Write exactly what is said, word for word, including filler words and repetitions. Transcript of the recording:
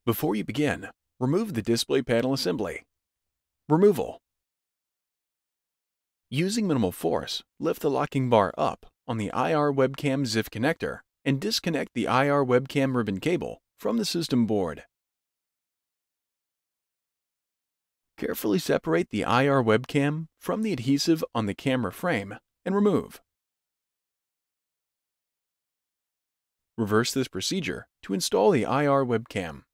Before you begin, remove the display panel assembly. Removal. Using minimal force, lift the locking bar up on the I R webcam Z I F connector and disconnect the I R webcam ribbon cable from the system board. Carefully separate the I R webcam from the adhesive on the camera frame and remove. Reverse this procedure to install the I R webcam.